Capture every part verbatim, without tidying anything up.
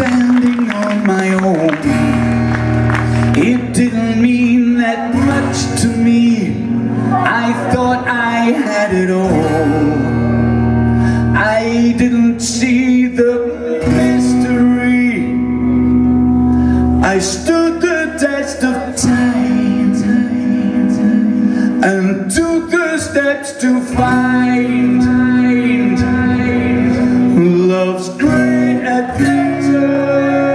standing on my own. It didn't mean that much to me. I thought I had it all. I didn't see the mystery. I stood the test of time and took the steps to find love's great adventure.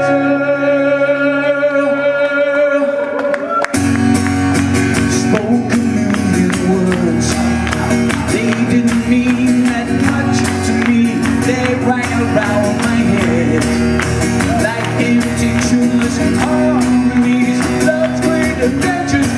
Spoke a million words, they didn't mean that much to me. They rang around my head like empty tuneless harmonies. Love's great adventures.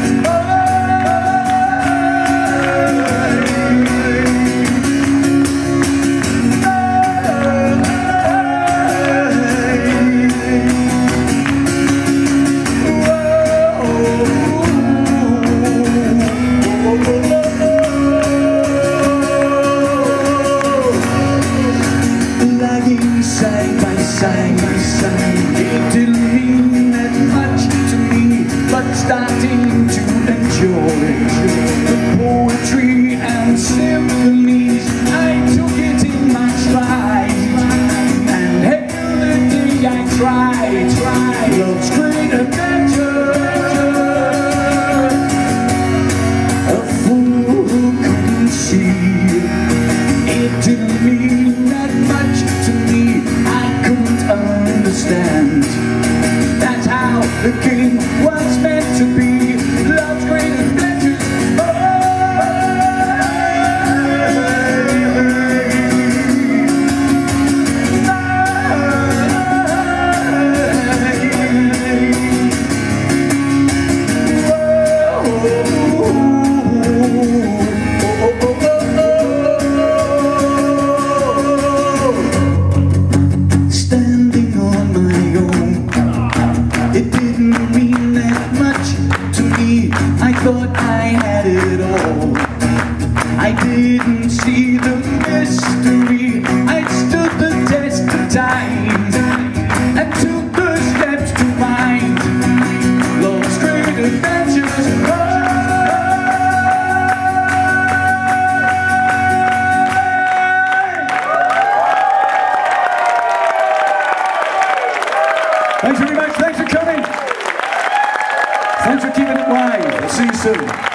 Side by side by side, it didn't mean that much to me, but starting to enjoy the poetry and symphonies. I took it in my stride and hailed the day I tried, tried love's great adventure. A fool who couldn't see, it didn't mean that much to me. Understand, that's how the game was meant to be. Love's great adventures. Oh, I thought I had it all. I didn't see the mystery. I stood the test of time and took the steps to find love's great adventures. Oh, thanks very much. Thanks for coming. Thanks for keeping it live. See you soon.